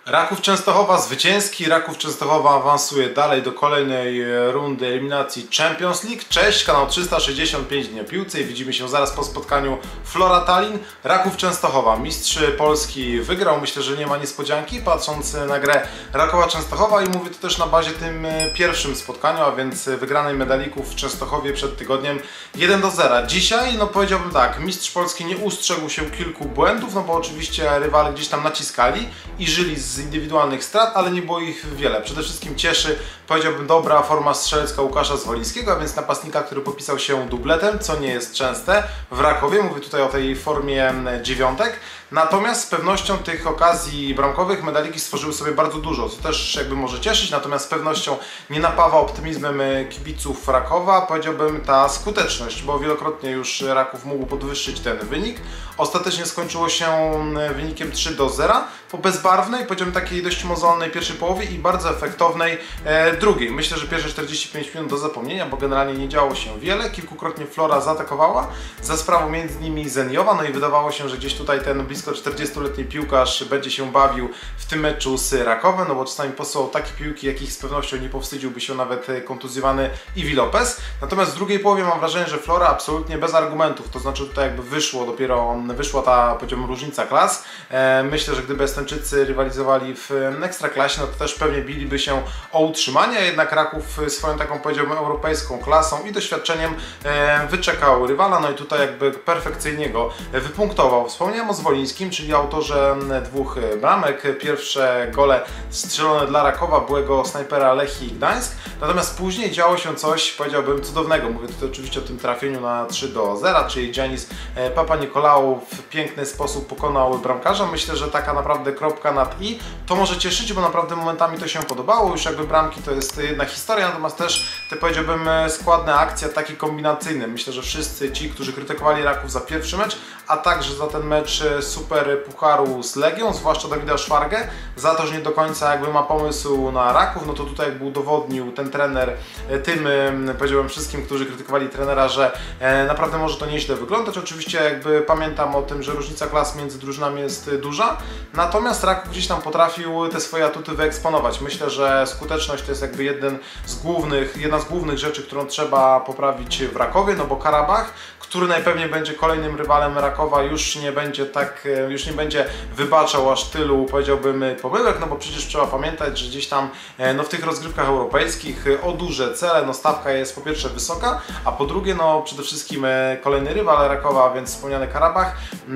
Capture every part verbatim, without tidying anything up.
Raków Częstochowa zwycięski. Raków Częstochowa awansuje dalej do kolejnej rundy eliminacji Champions League. Cześć, kanał trzysta sześćdziesiąt pięć dni o piłce i widzimy się zaraz po spotkaniu Flora Tallinn. Raków Częstochowa, mistrz Polski, wygrał. Myślę, że nie ma niespodzianki, patrząc na grę Rakowa Częstochowa, i mówię to też na bazie tym pierwszym spotkaniu, a więc wygranej medalików w Częstochowie przed tygodniem jeden do zera. Dzisiaj, no powiedziałbym tak, mistrz Polski nie ustrzegł się kilku błędów, no bo oczywiście rywale gdzieś tam naciskali i żyli z indywidualnych strat, ale nie było ich wiele. Przede wszystkim cieszy, powiedziałbym, dobra forma strzelecka Łukasza Zwolińskiego, a więc napastnika, który popisał się dubletem, co nie jest częste w Rakowie. Mówię tutaj o tej formie dziewiątek. Natomiast z pewnością tych okazji bramkowych medaliki stworzyły sobie bardzo dużo, co też jakby może cieszyć, natomiast z pewnością nie napawa optymizmem kibiców Rakowa, powiedziałbym, ta skuteczność, bo wielokrotnie już Raków mógł podwyższyć ten wynik. Ostatecznie skończyło się wynikiem trzy do zera po bezbarwnej, powiedziałbym takiej dość mozolnej pierwszej połowie i bardzo efektownej e, drugiej. Myślę, że pierwsze czterdzieści pięć minut do zapomnienia, bo generalnie nie działo się wiele. Kilkukrotnie Flora zaatakowała, za sprawą między innymi Zeniowa, no i wydawało się, że gdzieś tutaj ten blisko czterdziestoletni piłkarz będzie się bawił w tym meczu z Rakowem, no bo czasami posyłał takie piłki, jakich z pewnością nie powstydziłby się nawet kontuzjowany Iwi Lopez. Natomiast w drugiej połowie mam wrażenie, że Flora absolutnie bez argumentów, to znaczy tutaj jakby wyszło dopiero, wyszła ta, powiedziałbym, różnica klas. E, myślę, że gdyby Estończycy rywalizowali w Ekstraklasie, no to też pewnie biliby się o utrzymanie, jednak Raków swoją taką, powiedziałbym, europejską klasą i doświadczeniem e, wyczekał rywala, no i tutaj jakby perfekcyjnie go wypunktował. Wspomniałem o Zwolińskim, czyli autorze dwóch bramek. Pierwsze gole strzelone dla Rakowa, byłego snajpera Lechii Gdańsk. Natomiast później działo się coś, powiedziałbym, cudownego. Mówię tutaj oczywiście o tym trafieniu na trzy do zera, czyli Giannis Papanikolaou w piękny sposób pokonał bramkarza. Myślę, że taka naprawdę kropka nad i. To może cieszyć, bo naprawdę momentami to się podobało. Już jakby bramki to jest jedna historia, natomiast też te, powiedziałbym, składne akcje, ataki kombinacyjne. Myślę, że wszyscy ci, którzy krytykowali Raków za pierwszy mecz, a także za ten mecz Super Pucharu z Legią, zwłaszcza Dawida Szwargę, za to, że nie do końca jakby ma pomysł na Raków, no to tutaj jakby udowodnił ten trener tym, powiedziałbym, wszystkim, którzy krytykowali trenera, że naprawdę może to nieźle wyglądać. Oczywiście jakby pamiętam o tym, że różnica klas między drużynami jest duża, natomiast Raków gdzieś tam potrafił te swoje atuty wyeksponować. Myślę, że skuteczność to jest jakby jeden z głównych, jedna z głównych rzeczy, którą trzeba poprawić w Rakowie, no bo Karabach, który najpewniej będzie kolejnym rywalem Rakowa, już nie będzie tak, już nie będzie wybaczał aż tylu, powiedziałbym, pomyłek, no bo przecież trzeba pamiętać, że gdzieś tam no, w tych rozgrywkach europejskich o duże cele, no stawka jest po pierwsze wysoka, a po drugie, no przede wszystkim kolejny rywal Rakowa, więc wspomniany Karabach,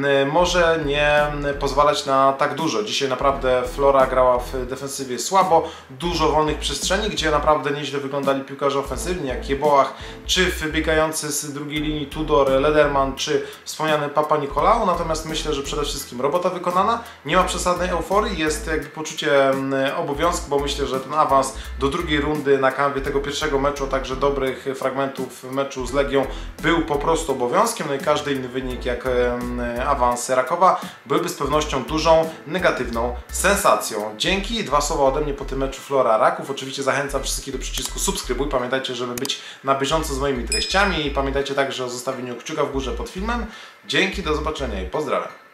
może nie pozwalać na tak dużo. Dzisiaj naprawdę Flora grała w defensywie słabo, dużo wolnych przestrzeni, gdzie naprawdę nieźle wyglądali piłkarze ofensywni, jak Jeboach, czy wybiegający z drugiej linii Tudor, Lederman, czy wspomniany Papanikolaou. Natomiast myślę, że przede wszystkim robota wykonana, nie ma przesadnej euforii, jest jakby poczucie obowiązku, bo myślę, że ten awans do drugiej rundy na kanwie tego pierwszego meczu, a także dobrych fragmentów w meczu z Legią był po prostu obowiązkiem, no i każdy inny wynik jak awans Rakowa byłby z pewnością dużą negatywną sensacją. Dzięki, dwa słowa ode mnie po tym meczu Flora Raków. Oczywiście zachęcam wszystkich do przycisku subskrybuj, pamiętajcie, żeby być na bieżąco z moimi treściami i pamiętajcie także o zostawieniu kciuka w górze pod filmem. Dzięki, do zobaczenia i pozdrawiam.